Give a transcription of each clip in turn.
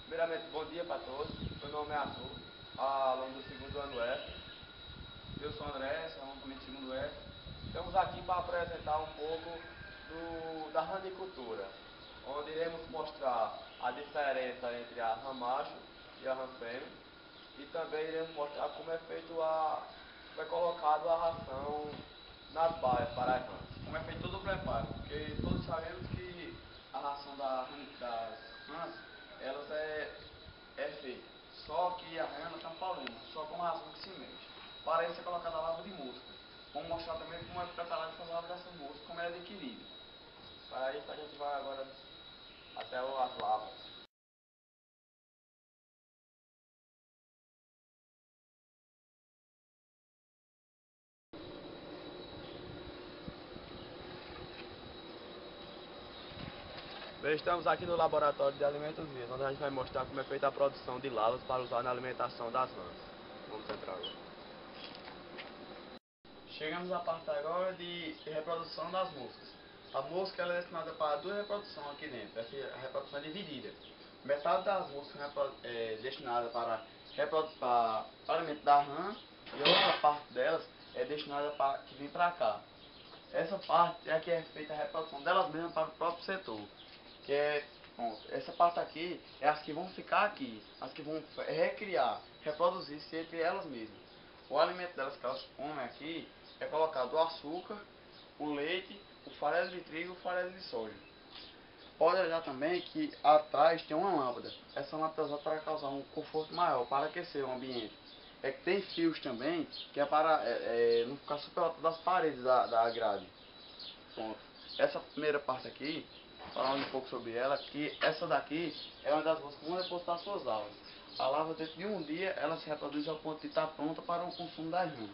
Primeiramente, bom dia para todos. Meu nome é Arthur, aluno do segundo ano F. Eu sou André, sou aluno também do segundo F. Estamos aqui para apresentar um pouco da ranicultura, onde iremos mostrar a diferença entre a rã macho e a rã fêmea, e também iremos mostrar como é como é colocado a ração nas baias para as rãs. Como é feito todo o preparo, porque todos sabemos que a ração das rãs, elas é feita, só que a rã tem um problema, só com a ração que se mexe. Para isso é colocada a lava de mosca. Vamos mostrar também como é preparada essa lava dessa mosca, como é adquirida. Para isso a gente vai agora até as lavas. Bem, estamos aqui no laboratório de alimentos vivos, onde a gente vai mostrar como é feita a produção de lavas para usar na alimentação das rãs. Vamos entrar agora. Chegamos à parte agora de reprodução das moscas. A mosca ela é destinada para duas reproduções aqui dentro. Essa reprodução é dividida. Metade das moscas é destinada para alimento da rã e a outra parte delas é destinada para que vem para cá. Essa parte é que é feita a reprodução delas mesmas para o próprio setor. Que é, pronto, essa parte aqui é as que vão ficar aqui, as que vão recriar, reproduzir-se entre elas mesmas. O alimento delas que elas comem aqui é colocado o açúcar, o leite, o farelo de trigo e o farelo de soja. Pode olhar também que atrás tem uma lâmpada. Essa lâmpada é usada para causar um conforto maior, para aquecer o ambiente. É que tem fios também, que é para não ficar super alto das paredes da grade. Pronto. Essa primeira parte aqui, falando um pouco sobre ela, que essa daqui é uma das moscas que vão depositar suas larvas. A larva dentro de um dia, ela se reproduz ao ponto de estar pronta para o consumo das rãs.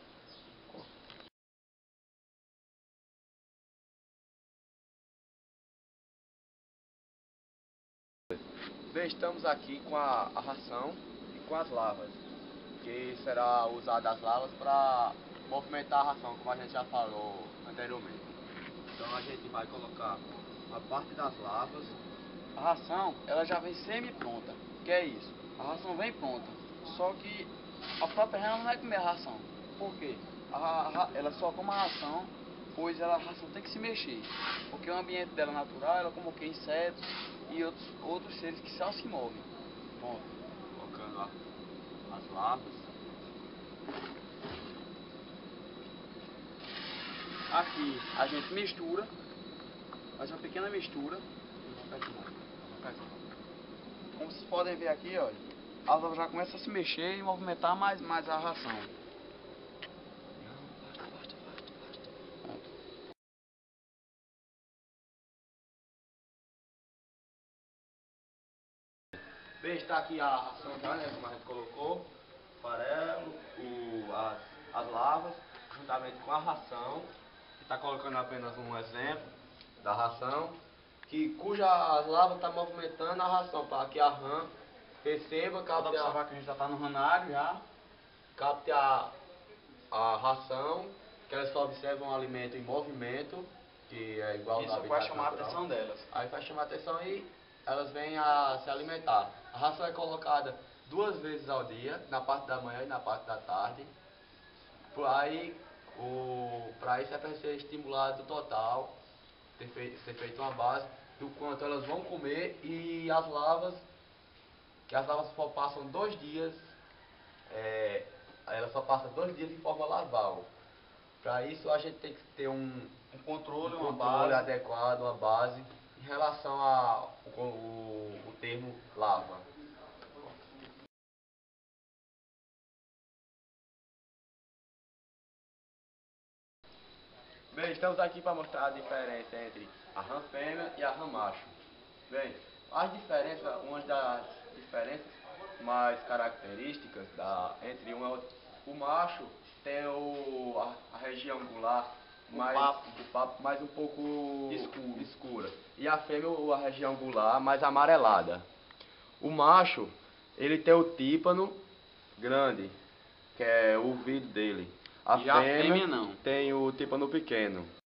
Bem, estamos aqui com a ração e com as lavas, que será usada as lavas para movimentar a ração, como a gente já falou anteriormente. Então a gente vai colocar a parte das lavas. A ração, ela já vem semi-pronta. Que é isso? A ração vem pronta. Só que a própria rã não vai comer a ração. Por quê? Ela só come a ração, pois a ração tem que se mexer. Porque o ambiente dela natural, ela como que insetos e outros seres que só se movem. Bom, Colocando as lavas. aqui a gente mistura, faz uma pequena mistura. Como vocês podem ver aqui, olha, a lava já começa a se mexer e movimentar mais a ração. Bem, está aqui a ração já, né, como a gente colocou, o farelo, as lavas, juntamente com a ração. Está colocando apenas um exemplo da ração, cuja as lavas está movimentando a ração, para que a rã receba, Pode observar que a gente já está no ranário já. capte a ração, que elas só observam o alimento em movimento, que é igual Isso vai chamar a atenção delas. Aí vai chamar a atenção e elas vêm a se alimentar. A ração é colocada 2 vezes ao dia, na parte da manhã e na parte da tarde. Para isso é para ser estimulado total, ser feito uma base do quanto elas vão comer e que as lavas só passam 2 dias, elas só passam 2 dias em forma larval. Para isso a gente tem que ter um controle, um uma controle base. adequado, uma base em relação ao o termo lava. Bem, estamos aqui para mostrar a diferença entre a rã fêmea e a rã macho. Bem, uma das diferenças mais características entre um e outro, o macho tem a região angular o papo mais um pouco escura, e a fêmea a região angular mais amarelada. O macho, ele tem o tímpano grande, que é o ouvido dele. A fêmea não. tem o tímpano pequeno.